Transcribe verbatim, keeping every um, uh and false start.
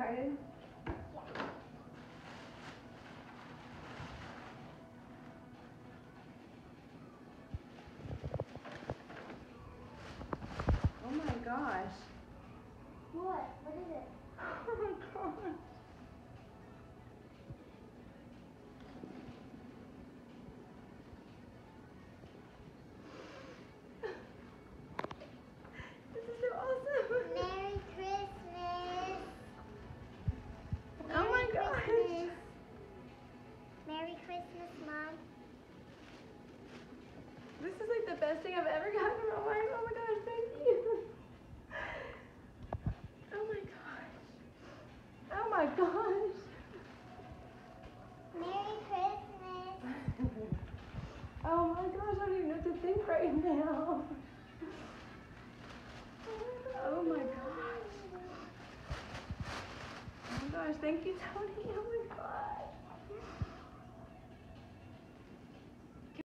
excited? Oh my gosh. What? What is it? Oh my gosh. This is so awesome. Merry Christmas. Oh my Merry gosh. Christmas. Merry Christmas, Mom. This is like the best thing I've ever gotten in my life. Oh my gosh, thank you. Oh my gosh. Oh my gosh. Merry Christmas. Oh my gosh, I don't even know what to think right now. Oh my gosh. Oh my gosh, thank you, Toni. Oh my gosh.